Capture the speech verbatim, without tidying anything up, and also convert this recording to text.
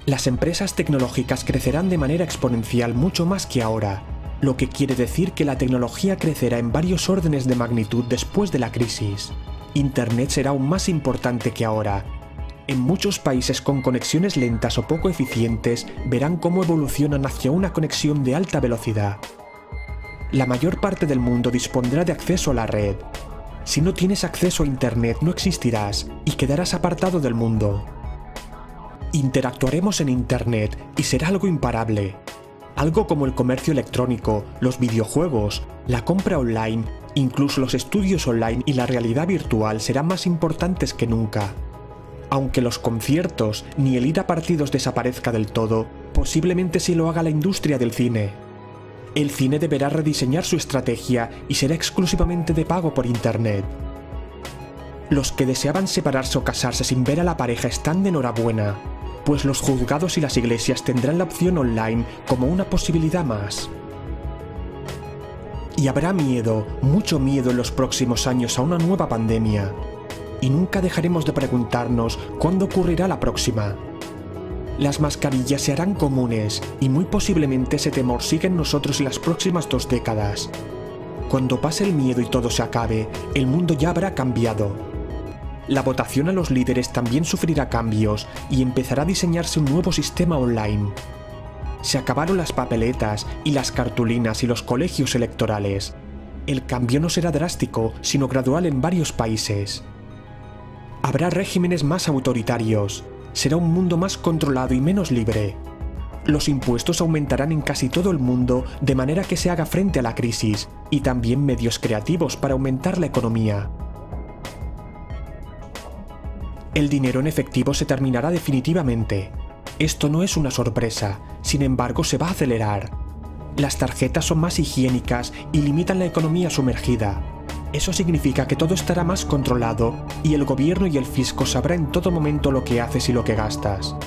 Las empresas tecnológicas crecerán de manera exponencial mucho más que ahora, lo que quiere decir que la tecnología crecerá en varios órdenes de magnitud después de la crisis. Internet será aún más importante que ahora. En muchos países con conexiones lentas o poco eficientes verán cómo evolucionan hacia una conexión de alta velocidad. La mayor parte del mundo dispondrá de acceso a la red. Si no tienes acceso a Internet no existirás y quedarás apartado del mundo. Interactuaremos en Internet y será algo imparable. Algo como el comercio electrónico, los videojuegos, la compra online, incluso los estudios online y la realidad virtual serán más importantes que nunca. Aunque los conciertos ni el ir a partidos desaparezca del todo, posiblemente sí lo haga la industria del cine. El cine deberá rediseñar su estrategia y será exclusivamente de pago por Internet. Los que deseaban separarse o casarse sin ver a la pareja están de enhorabuena, pues los juzgados y las iglesias tendrán la opción online como una posibilidad más. Y habrá miedo, mucho miedo en los próximos años a una nueva pandemia. Y nunca dejaremos de preguntarnos cuándo ocurrirá la próxima. Las mascarillas se harán comunes y muy posiblemente ese temor siga en nosotros en las próximas dos décadas. Cuando pase el miedo y todo se acabe, el mundo ya habrá cambiado. La votación a los líderes también sufrirá cambios y empezará a diseñarse un nuevo sistema online. Se acabaron las papeletas y las cartulinas y los colegios electorales. El cambio no será drástico, sino gradual en varios países. Habrá regímenes más autoritarios. Será un mundo más controlado y menos libre. Los impuestos aumentarán en casi todo el mundo de manera que se haga frente a la crisis, y también medios creativos para aumentar la economía. El dinero en efectivo se terminará definitivamente. Esto no es una sorpresa, sin embargo se va a acelerar. Las tarjetas son más higiénicas y limitan la economía sumergida. Eso significa que todo estará más controlado y el gobierno y el fisco sabrán en todo momento lo que haces y lo que gastas.